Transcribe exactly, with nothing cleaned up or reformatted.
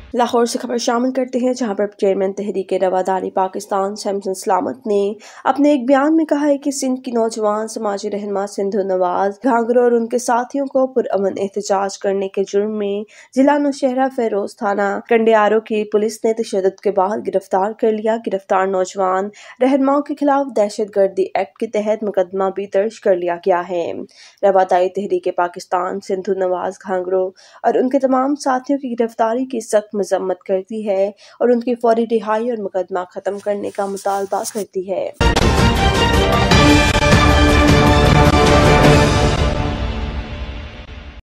लाहौर से खबर शामिल करते हैं, जहां पर चेयरमैन तहरीक रवादारी पाकिस्तान शमसन सलामत ने अपने एक बयान में कहा है कि सिंध की नौजवान समाजी रहनुमा सिंधु नवाज घांगरो और उनके साथियों को पुरअमन एहतजाज करने के जुर्म में जिला नौशहरा फेरोज थाना कंडियारो की पुलिस ने तशद्दुद के बाद गिरफ्तार कर लिया। गिरफ्तार नौजवान रहनुमाओं के खिलाफ दहशत गर्दी एक्ट के तहत मुकदमा भी दर्ज कर लिया गया है। रवादारी तहरीक पाकिस्तान सिंधु नवाज घांगरो और उनके तमाम साथियों की गिरफ्तारी की सख्त मजम्मत करती है और उनकी फौरी रिहाई और मुकदमा खत्म करने का मुतालबा करती है।